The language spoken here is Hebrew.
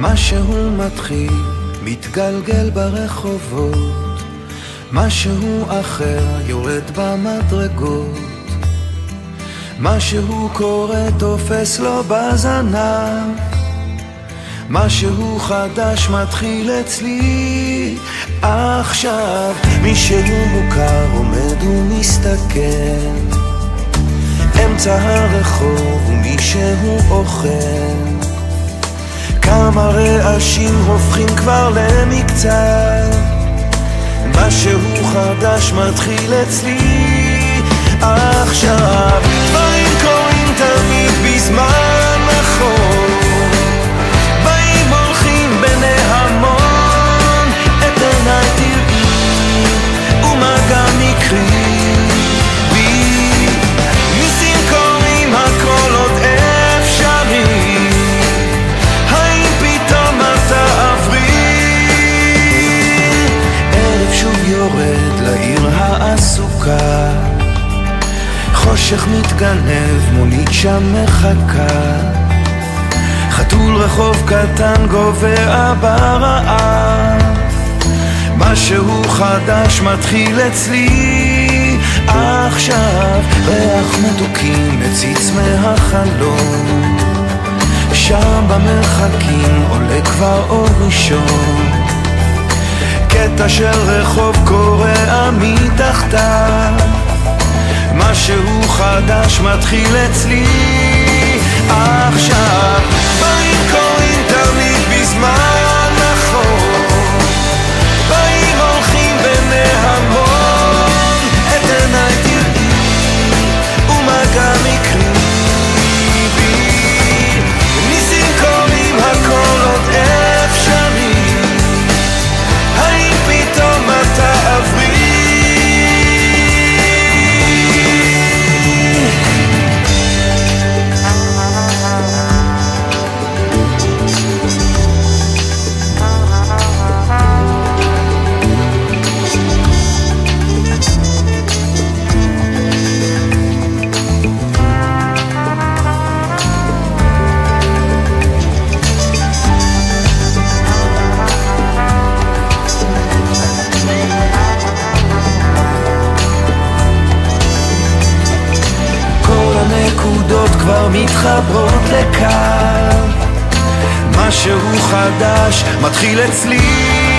משהו מתחיל, מתגלגל ברחובות, משהו אחר יורד במדרגות, משהו קורה תופס לו בזנב, משהו חדש מתחיל אצלי עכשיו. מישהו מוכר עומד ומסתכל אמצע הרחוב ומישהו אוכל, כמה רעשים הופכים כבר למקצת, משהו חדש מתחיל אצלי עכשיו. דברים קורים תמיד בזמן נכון, באים הולכים בני המון, את עיניי תראי ומה גם יקרי בי, ניסים קורים הכל עוד אפשרי, האם פתאום את תעברי? ערב שוב יורד לעיר העסוקה, חושך מתגנב, מונית שם מחכה, חתול רחוב קטן גובע ברעב, משהו חדש מתחיל אצלי עכשיו. ריח מתוקים מציץ מהחלום, שם במרחקים עולה כבר אור ראשון, קטע של רחוב קורע מתחתיו, משהו חדש מתחיל אצלי עכשיו. דברים קורים תמיד בזמן נכון, באים הולכים בני המון, את עיניי תראי ומה גם יקרי בי, ניסים קורים הכל עוד אפשרי, האם פתאום את תעברי? כבר מתחברות לקו, משהו חדש מתחיל אצלי